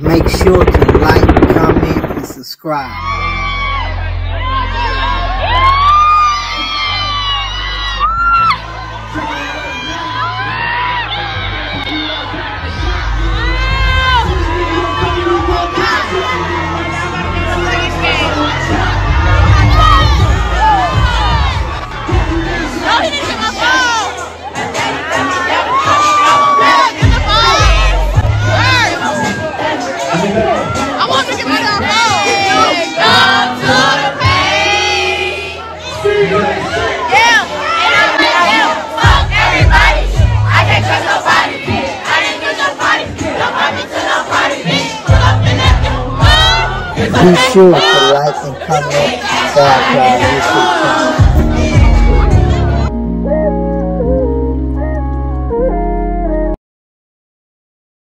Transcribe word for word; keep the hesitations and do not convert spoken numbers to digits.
Make sure to like, comment, and subscribe. Be sure to like and comment back on YouTube channel.